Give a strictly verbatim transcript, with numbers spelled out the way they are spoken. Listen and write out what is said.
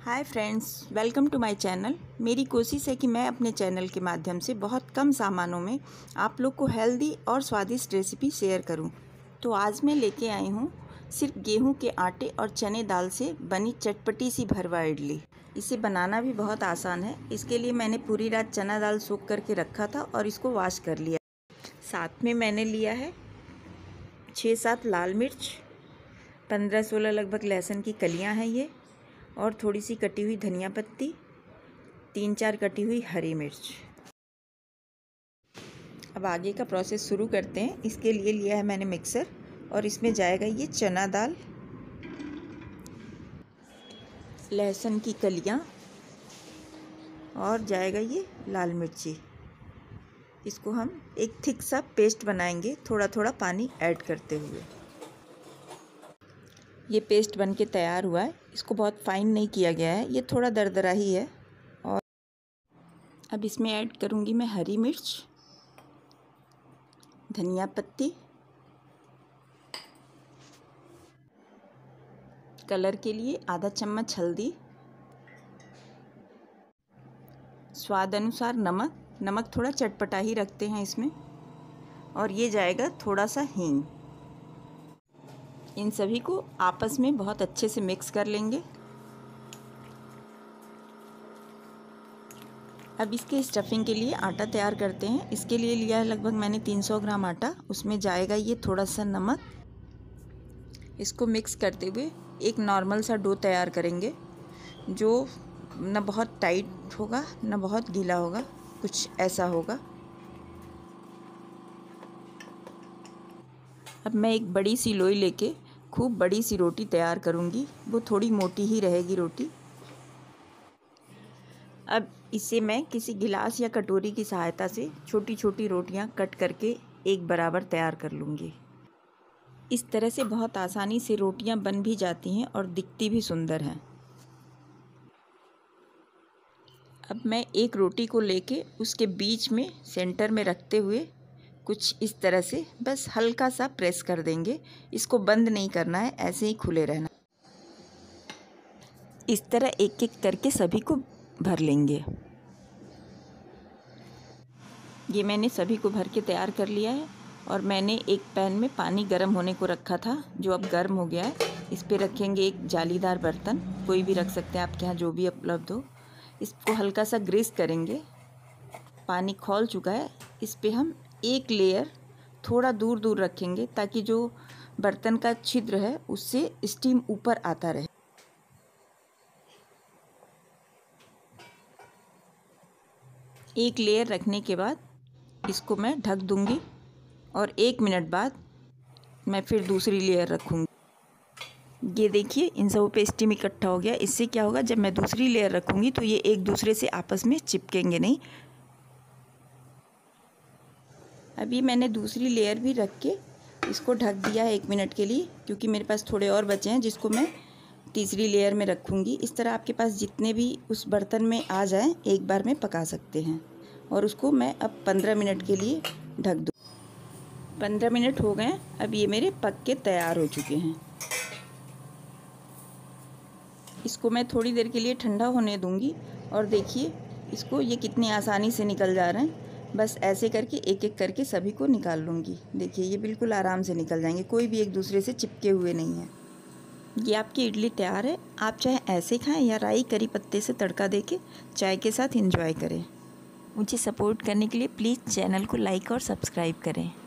Hi friends, welcome to my channel. मेरी कोशिश है कि मैं अपने चैनल के माध्यम से बहुत कम सामानों में आप लोग को हेल्दी और स्वादिष्ट रेसिपी शेयर करूं। तो आज मैं लेके आई हूं सिर्फ गेहूं के आटे और चने दाल से बनी चटपटी सी भरवा इडली। इसे बनाना भी बहुत आसान है। इसके लिए मैंने पूरी रात चना दाल सोख करके रखा था और इसको वॉश कर लिया। साथ में मैंने लिया है छः सात लाल मिर्च, पंद्रह सोलह लगभग लहसुन की कलियाँ हैं ये, और थोड़ी सी कटी हुई धनिया पत्ती, तीन चार कटी हुई हरी मिर्च। अब आगे का प्रोसेस शुरू करते हैं। इसके लिए लिया है मैंने मिक्सर और इसमें जाएगा ये चना दाल, लहसुन की कलियां और जाएगा ये लाल मिर्ची। इसको हम एक थिक सा पेस्ट बनाएंगे, थोड़ा थोड़ा पानी ऐड करते हुए। ये पेस्ट बनके तैयार हुआ है। इसको बहुत फाइन नहीं किया गया है, ये थोड़ा दरदरा ही है। और अब इसमें ऐड करूँगी मैं हरी मिर्च, धनिया पत्ती, कलर के लिए आधा चम्मच हल्दी, स्वाद अनुसार नमक। नमक थोड़ा चटपटा ही रखते हैं इसमें। और ये जाएगा थोड़ा सा हींग। इन सभी को आपस में बहुत अच्छे से मिक्स कर लेंगे। अब इसके स्टफिंग के लिए आटा तैयार करते हैं। इसके लिए लिया है लगभग मैंने तीन सौ ग्राम आटा। उसमें जाएगा ये थोड़ा सा नमक। इसको मिक्स करते हुए एक नॉर्मल सा डो तैयार करेंगे, जो न बहुत टाइट होगा न बहुत गीला होगा, कुछ ऐसा होगा। अब मैं एक बड़ी सी लोई लेके खूब बड़ी सी रोटी तैयार करूँगी। वो थोड़ी मोटी ही रहेगी रोटी। अब इसे मैं किसी गिलास या कटोरी की सहायता से छोटी छोटी रोटियां कट करके एक बराबर तैयार कर लूँगी। इस तरह से बहुत आसानी से रोटियां बन भी जाती हैं और दिखती भी सुंदर हैं। अब मैं एक रोटी को लेके उसके बीच में सेंटर में रखते हुए कुछ इस तरह से बस हल्का सा प्रेस कर देंगे। इसको बंद नहीं करना है, ऐसे ही खुले रहना। इस तरह एक एक करके सभी को भर लेंगे। ये मैंने सभी को भर के तैयार कर लिया है। और मैंने एक पैन में पानी गर्म होने को रखा था, जो अब गर्म हो गया है। इस पे रखेंगे एक जालीदार बर्तन, कोई भी रख सकते हैं आपके यहाँ, जो भी उपलब्ध हो। इसको हल्का सा ग्रीस करेंगे। पानी खौल चुका है। इस पे हम एक लेयर थोड़ा दूर दूर रखेंगे, ताकि जो बर्तन का छिद्र है उससे स्टीम ऊपर आता रहे। एक लेयर रखने के बाद इसको मैं ढक दूंगी और एक मिनट बाद मैं फिर दूसरी लेयर रखूंगी। ये देखिए, इन सब पे स्टीम इकट्ठा हो गया। इससे क्या होगा, जब मैं दूसरी लेयर रखूंगी तो ये एक दूसरे से आपस में चिपकेंगे नहीं। अभी मैंने दूसरी लेयर भी रख के इसको ढक दिया है एक मिनट के लिए, क्योंकि मेरे पास थोड़े और बचे हैं जिसको मैं तीसरी लेयर में रखूँगी। इस तरह आपके पास जितने भी उस बर्तन में आ जाएं एक बार में पका सकते हैं। और उसको मैं अब पंद्रह मिनट के लिए ढक दूँ। पंद्रह मिनट हो गए। अब ये मेरे पक के तैयार हो चुके हैं। इसको मैं थोड़ी देर के लिए ठंडा होने दूँगी। और देखिए इसको, ये कितनी आसानी से निकल जा रहे हैं। बस ऐसे करके एक एक करके सभी को निकाल लूँगी। देखिए ये बिल्कुल आराम से निकल जाएंगे, कोई भी एक दूसरे से चिपके हुए नहीं है। ये आपकी इडली तैयार है। आप चाहे ऐसे खाएं या राई करी पत्ते से तड़का देके चाय के साथ एंजॉय करें। मुझे सपोर्ट करने के लिए प्लीज़ चैनल को लाइक और सब्सक्राइब करें।